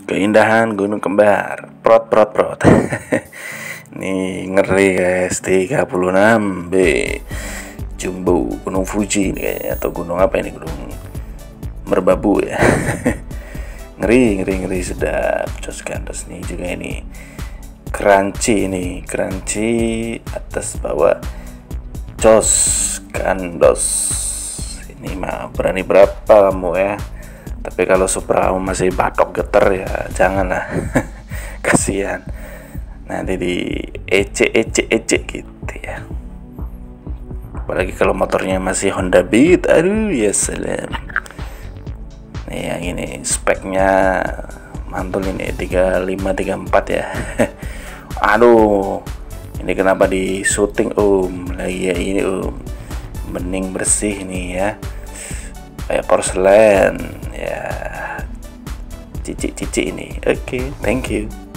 Keindahan Gunung Kembar. Prot prot prot. Nih ngeri guys, 36B Jumbo Gunung Fuji nih, atau gunung apa ini, gunung merbabu ya. ngeri sedap. Jos kandos nih juga ini. Crunchy ini, crunchy atas bawah. Jos kandos. Ini mah berani berapa kamu ya? Tapi kalau Supra masih batok geter ya janganlah. Kasihan nanti di ece gitu ya, apalagi kalau motornya masih Honda Beat. Aduh ya salam. Nih yang ini speknya mantul ini 3534 ya. Aduh, ini kenapa di syuting lagi ya ini bening bersih nih ya, kayak porselen ya, cici ini. Oke, thank you.